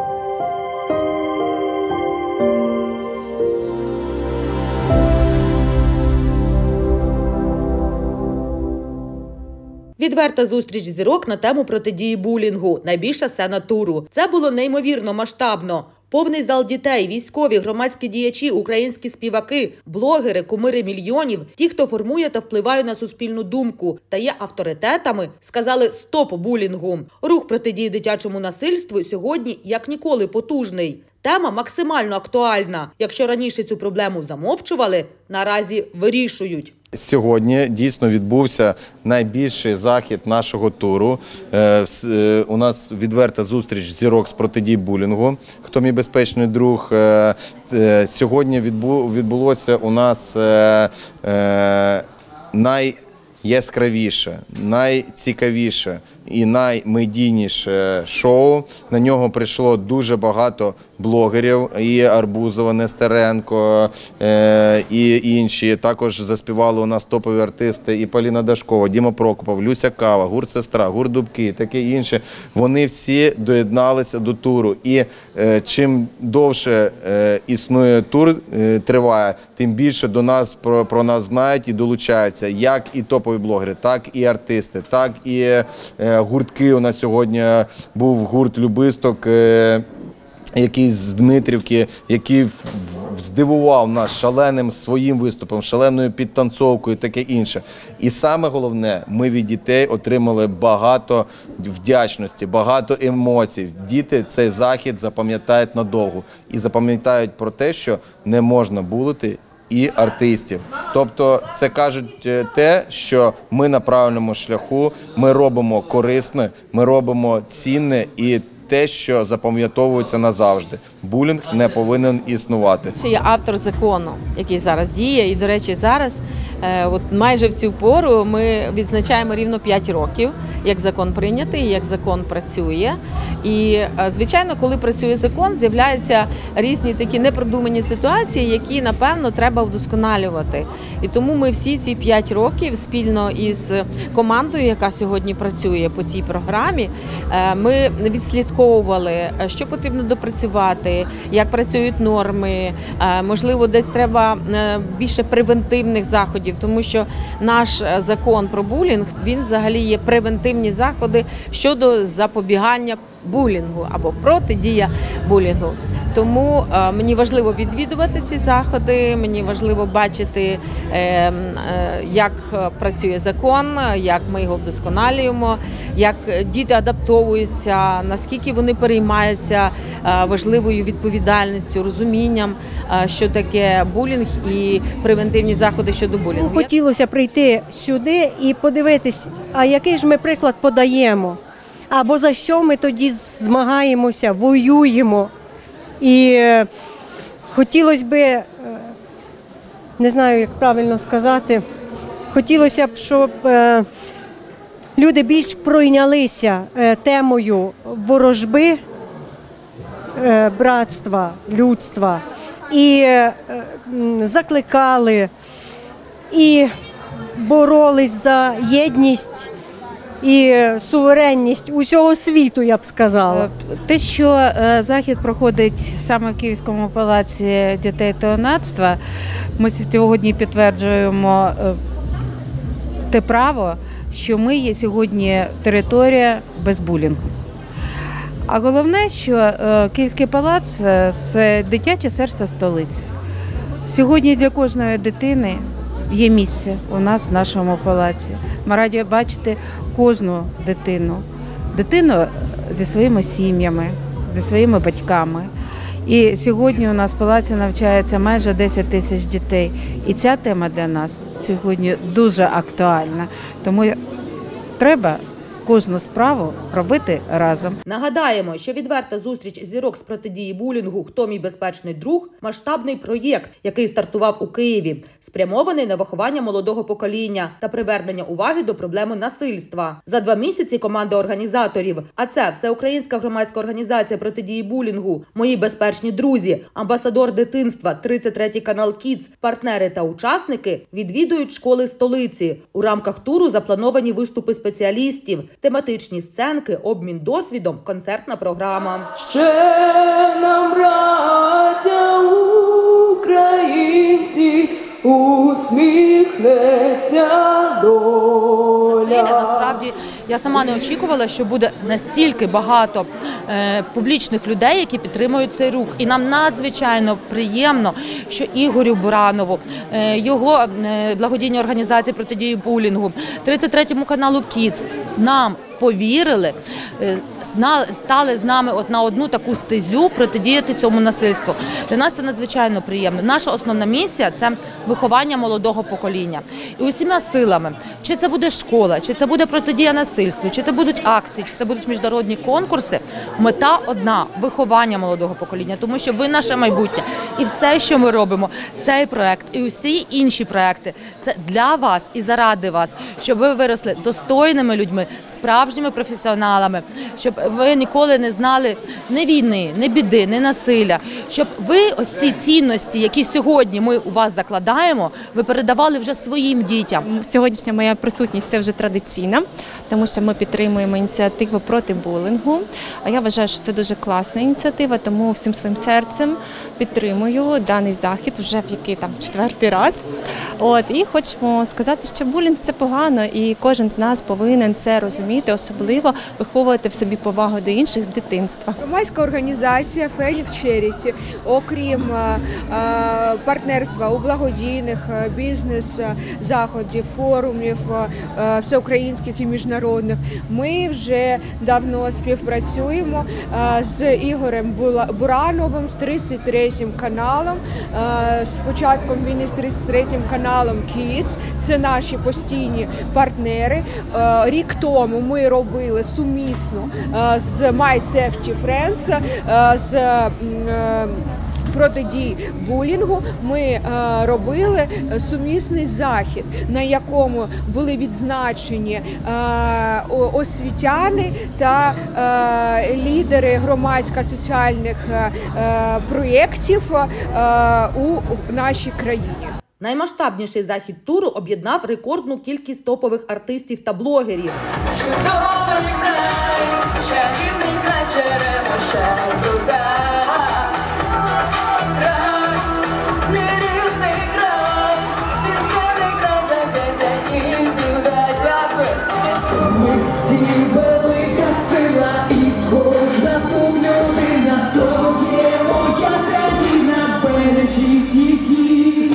Відверта зустріч зірок на тему протидії булінгу. Найбільша сцена туру. Це було неймовірно масштабно. Повний зал дітей, військові, громадські діячі, українські співаки, блогери, кумири мільйонів, ті, хто формує та впливає на суспільну думку та є авторитетами, сказали «стоп булінгу». Рух протидії дитячому насильству сьогодні як ніколи потужний. Тема максимально актуальна. Якщо раніше цю проблему замовчували, наразі вирішують. Сьогодні дійсно відбувся найбільший захід нашого туру. У нас відверта зустріч зірок з протидії булінгу. Хто мій безпечний друг? Сьогодні відбулося у нас найяскравіше, найцікавіше і наймедійніше шоу. На нього прийшло дуже багато блогерів, і Арбузова, Нестеренко, і інші. Також заспівали у нас топові артисти і Поліна Дашкова, Діма Прокопов, Люся Кава, гурт «Сестра», гурт «Дубки», таке інше. Вони всі доєдналися до туру. І чим довше існує тур, триває, тим більше до нас про нас знають і долучаються. Як і топові блогери, так і артисти, так і гуртки. У нас сьогодні був гурт «Любисток», який з Дмитрівки, який здивував нас шаленим своїм виступом, шаленою підтанцовкою і таке інше. І саме головне, ми від дітей отримали багато вдячності, багато емоцій. Діти цей захід запам'ятають надовго. І запам'ятають про те, що не можна булити і артистів. Тобто це кажуть те, що ми на правильному шляху, ми робимо корисне, ми робимо цінне і те, що запам'ятовується назавжди. Булінг не повинен існувати. Ще є автор закону, який зараз діє. І, до речі, зараз, от майже в цю пору, ми відзначаємо рівно 5 років, як закон прийнятий, як закон працює. І, звичайно, коли працює закон, з'являються різні такі непродумані ситуації, які, напевно, треба вдосконалювати. І тому ми всі ці 5 років спільно із командою, яка сьогодні працює по цій програмі, ми відслідковували, що потрібно допрацювати, як працюють норми, можливо, десь треба більше превентивних заходів, тому що наш закон про булінг, він взагалі є превентивні заходи щодо запобігання булінгу або протидія булінгу. Тому мені важливо відвідувати ці заходи, мені важливо бачити, як працює закон, як ми його вдосконалюємо, як діти адаптовуються, наскільки вони переймаються важливою відповідальністю, розумінням, що таке булінг і превентивні заходи щодо булінгу. Хотілося прийти сюди і подивитись, а який ж ми приклад подаємо, або за що ми тоді змагаємося, воюємо. І хотілося б, не знаю, як правильно сказати, хотілося б, щоб люди більш пройнялися темою ворожби, братства, людства, і закликали, і боролись за єдність і суверенність усього світу, я б сказала. Те, що захід проходить саме в Київському палаці дітей та юнацтва, ми сьогодні підтверджуємо те право, що ми є сьогодні територія без булінгу. А головне, що Київський палац – це дитяче серце столиці. Сьогодні для кожної дитини є місце у нас в нашому палаці. Ми раді бачити кожну дитину зі своїми сім'ями, зі своїми батьками. І сьогодні у нас в палаці навчається майже 10 тисяч дітей. І ця тема для нас сьогодні дуже актуальна. Тому треба кожну справу робити разом. Нагадаємо, що відверта зустріч зірок з протидії булінгу «Хто мій безпечний друг» – масштабний проєкт, який стартував у Києві, спрямований на виховання молодого покоління та привернення уваги до проблеми насильства. За 2 місяці команда організаторів, а це Всеукраїнська громадська організація протидії булінгу, «Мої безпечні друзі», амбасадор дитинства, 33-й канал «Кідс», партнери та учасники відвідують школи столиці. У рамках туру заплановані виступи спеціалістів, тематичні сценки, обмін досвідом, концертна програма. Ще нам, браття українці, усміхнеться доля. Насправді, я сама не очікувала, що буде настільки багато публічних людей, які підтримують цей рух. І нам надзвичайно приємно, що Ігорю Буранову, його благодійній організації протидії булінгу, 33-му каналу «Кідс» нам повірили, стали з нами на одну таку стезю протидіяти цьому насильству. Для нас це надзвичайно приємно. Наша основна місія – це виховання молодого покоління. І усіма силами, чи це буде школа, чи це буде протидія насильству, чи це будуть акції, чи це будуть міжнародні конкурси, мета одна – виховання молодого покоління, тому що ви наше майбутнє. І все, що ми робимо, цей проект і усі інші проекти – це для вас і заради вас, щоб ви виросли достойними людьми, справжніми професіоналами, щоб ви ніколи не знали ні війни, ні біди, ні насилля, щоб ви ось ці цінності, які сьогодні ми у вас закладаємо, ви передавали вже своїм дітям. Сьогоднішня моя присутність – це вже традиційна, тому що ми підтримуємо ініціативу проти булінгу. А я вважаю, що це дуже класна ініціатива, тому всім своїм серцем підтримую даний захід вже в який там 4-й раз. І хочемо сказати, що булінг – це погано, і кожен з нас повинен це розуміти, особливо виховувати в собі повагу до інших з дитинства. Громадська організація «Фенікс Черіті», окрім партнерства у благодійних бізнес-заходів, форумів всеукраїнських і міжнародних, ми вже давно співпрацюємо з Ігорем Бурановим, з 33-м каналом, з початком війни з 33-м каналом «Кідс». Це наші постійні партнери. Рік тому ми робили сумісно з My Safety Friends, з протидії булінгу, ми робили сумісний захід, на якому були відзначені освітяни та лідери громадсько-соціальних проєктів у нашій країні. Наймасштабніший захід туру об'єднав рекордну кількість топових артистів та блогерів. Чудовий край, чарівний край, черемоша труда. Край, нерівний край, пісенний край, завзяття і труда. Дякую. Ми всі велика сила і кожна тут людина, то є моя країна, бережіть її.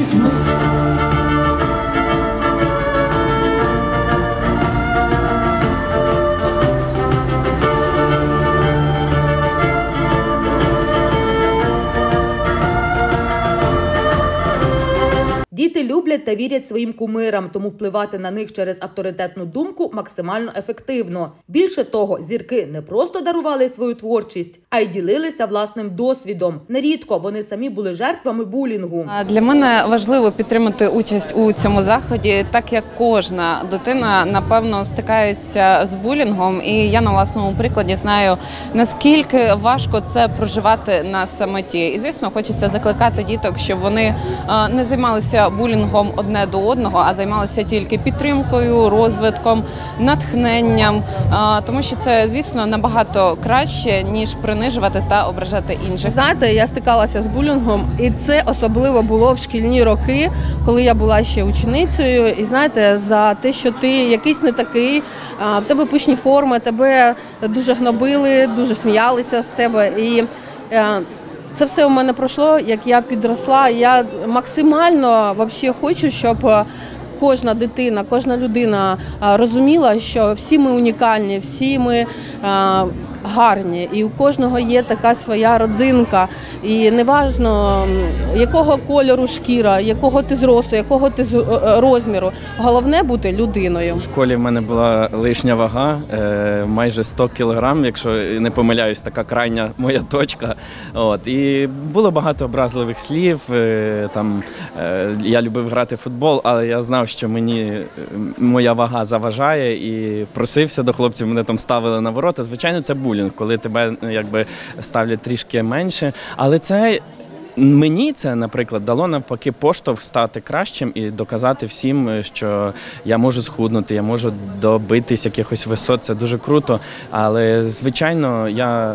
Діти люблять та вірять своїм кумирам, тому впливати на них через авторитетну думку максимально ефективно. Більше того, зірки не просто дарували свою творчість, а й ділилися власним досвідом. Нерідко вони самі були жертвами булінгу. Для мене важливо підтримати участь у цьому заході, так як кожна дитина, напевно, стикається з булінгом. І я на власному прикладі знаю, наскільки важко це проживати на самоті. І, звісно, хочеться закликати діток, щоб вони не займалися булінгом одне до одного, а займалися тільки підтримкою, розвитком, натхненням, тому що це, звісно, набагато краще, ніж принижувати та ображати інших. Знаєте, я стикалася з булінгом, і це особливо було в шкільні роки, коли я була ще ученицею. І знаєте, за те, що ти якийсь не такий, в тебе пишні форми, тебе дуже гнобили, дуже сміялися з тебе. І це все у мене пройшло, як я підросла. Я максимально хочу, щоб кожна дитина, кожна людина розуміла, що всі ми унікальні, всі ми гарні, і у кожного є така своя родзинка. І неважно, якого кольору шкіра, якого ти зросту, якого ти розміру. Головне бути людиною. В школі в мене була лишня вага, майже 100 кілограм, якщо не помиляюсь, така крайня моя точка. І було багато образливих слів. Я любив грати в футбол, але я знав, що мені моя вага заважає, і просився до хлопців, мене там ставили на ворота. Звичайно, це булінг, коли тебе ставлять трішки менше, але це Мені це, наприклад, дало навпаки поштовх стати кращим і доказати всім, що я можу схуднути, я можу добитись якихось висот, це дуже круто. Але, звичайно, я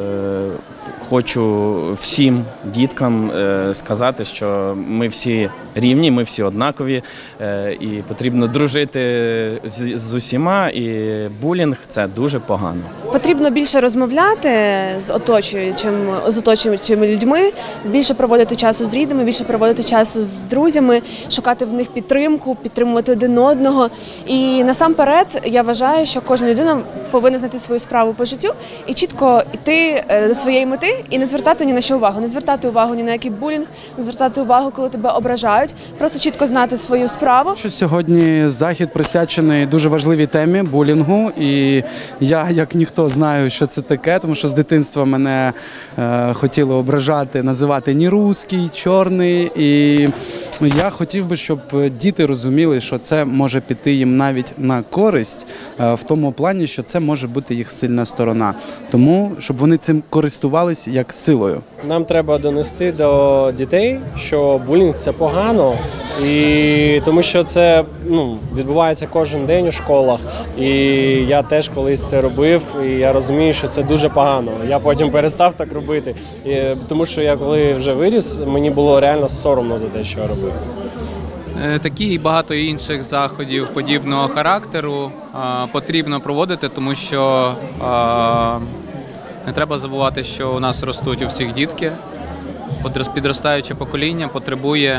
хочу всім діткам сказати, що ми всі рівні, ми всі однакові, і потрібно дружити з усіма, і булінг – це дуже погано. Потрібно більше розмовляти з оточуючими людьми, більше проводити часу з рідними, більше проводити часу з друзями, шукати в них підтримку, підтримувати один одного. І насамперед я вважаю, що кожна людина повинна знайти свою справу по життю і чітко йти до своєї мети і не звертати ні на що увагу. Не звертати увагу ні на який булінг, не звертати увагу, коли тебе ображають. Просто чітко знати свою справу. Сьогодні захід присвячений дуже важливій темі булінгу. І я, як ніхто, знаю, що це таке, тому що з дитинства мене хотіли ображати, називати ні русський, чорний. І я хотів би, щоб діти розуміли, що це може піти їм навіть на користь, в тому плані, що це може бути їх сильна сторона. Тому, щоб вони цим користувалися як силою. Нам треба донести до дітей, що булінг – це погано, і тому що це відбувається кожен день у школах. І я теж колись це робив, і я розумію, що це дуже погано. Я потім перестав так робити, тому що я коли вже виріс, мені було реально соромно за те, що я робив. Такі і багато інших заходів подібного характеру потрібно проводити, тому що не треба забувати, що у нас ростуть у всіх дітки. Підростаюче покоління потребує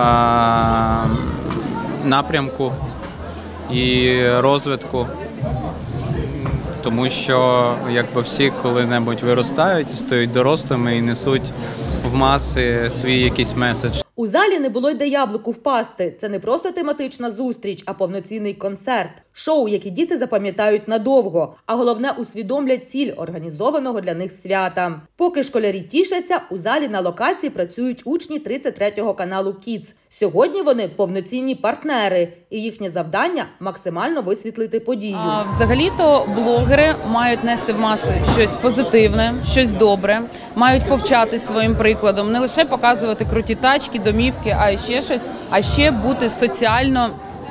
напрямку і розвитку, тому що якби всі коли-небудь виростають, стають дорослими і несуть в маси свій якийсь меседж. У залі не було й де яблуку впасти. Це не просто тематична зустріч, а повноцінний концерт. Шоу, які діти запам'ятають надовго, а головне – усвідомлять ціль організованого для них свята. Поки школярі тішаться, у залі на локації працюють учні 33-го каналу Kids. Сьогодні вони повноцінні партнери, і їхнє завдання – максимально висвітлити подію. Взагалі-то блогери мають нести в маси щось позитивне, щось добре, мають повчати своїм прикладом, не лише показувати круті тачки, домівки, а ще щось, а ще бути соціально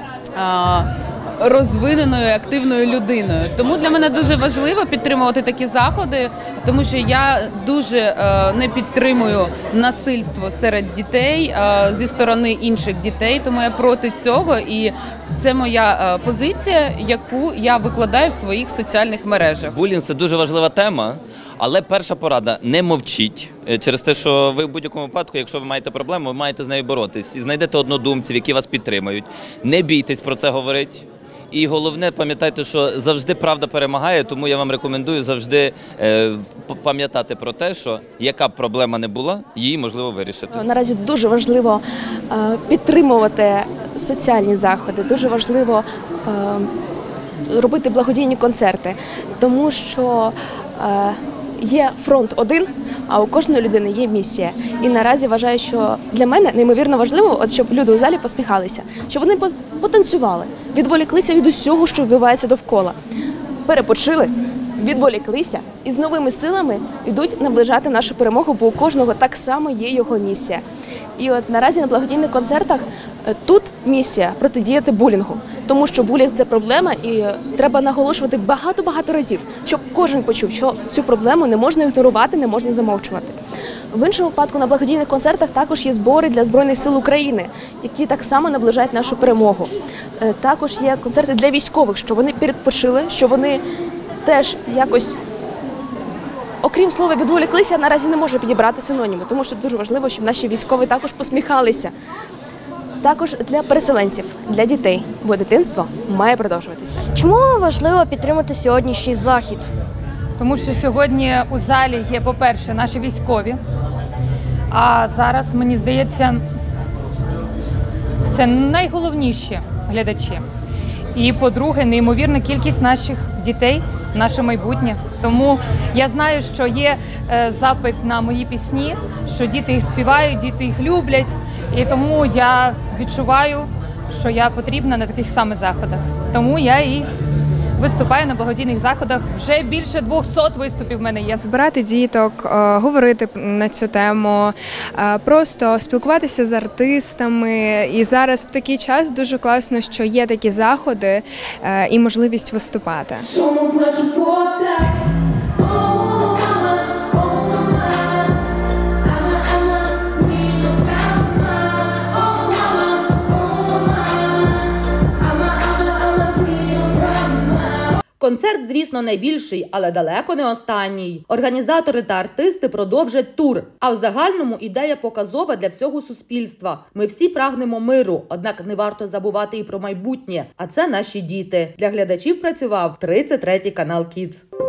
розвиненою, активною людиною. Тому для мене дуже важливо підтримувати такі заходи, тому що я дуже не підтримую насильство серед дітей зі сторони інших дітей, тому я проти цього, і це моя позиція, яку я викладаю в своїх соціальних мережах. Булінг – це дуже важлива тема, але перша порада – не мовчіть. Через те, що ви в будь-якому випадку, якщо ви маєте проблему, ви маєте з нею боротись. І знайдете однодумців, які вас підтримають. Не бійтесь про це говорити. І головне, пам'ятайте, що завжди правда перемагає, тому я вам рекомендую завжди пам'ятати про те, що яка б проблема не була, її можливо вирішити. Наразі дуже важливо підтримувати соціальні заходи, дуже важливо робити благодійні концерти, тому що є фронт один, а у кожної людини є місія. І наразі вважаю, що для мене неймовірно важливо, щоб люди у залі посміхалися, щоб вони потанцювали, відволіклися від усього, що відбувається довкола, перепочили, відволіклися і з новими силами йдуть наближати нашу перемогу, бо у кожного так само є його місія. І от наразі на благодійних концертах тут місія – протидіяти булінгу. Тому що булінг – це проблема, і треба наголошувати багато-багато разів, щоб кожен почув, що цю проблему не можна ігнорувати, не можна замовчувати. В іншому випадку на благодійних концертах також є збори для Збройних сил України, які так само наближають нашу перемогу. Також є концерти для військових, що вони передпочили, що вони теж якось, окрім слова «відволіклися», наразі не можу підібрати синоніми, тому що дуже важливо, щоб наші військові також посміхалися. Також для переселенців, для дітей, бо дитинство має продовжуватися. Чому важливо підтримати сьогоднішній захід? Тому що сьогодні у залі є, по-перше, наші військові, а зараз, мені здається, це найголовніші глядачі. І, по-друге, неймовірна кількість наших дітей, наше майбутнє. Тому я знаю, що є запит на мої пісні, що діти їх співають, діти їх люблять. І тому я відчуваю, що я потрібна на таких самих заходах. Тому я і виступаю на благодійних заходах. Вже більше 200 виступів в мене є. Збирати діток, говорити на цю тему, просто спілкуватися з артистами. І зараз в такий час дуже класно, що є такі заходи і можливість виступати. Концерт, звісно, найбільший, але далеко не останній. Організатори та артисти продовжать тур. А в загальному ідея показова для всього суспільства. Ми всі прагнемо миру, однак не варто забувати і про майбутнє. А це наші діти. Для глядачів працював 33-й канал Kids.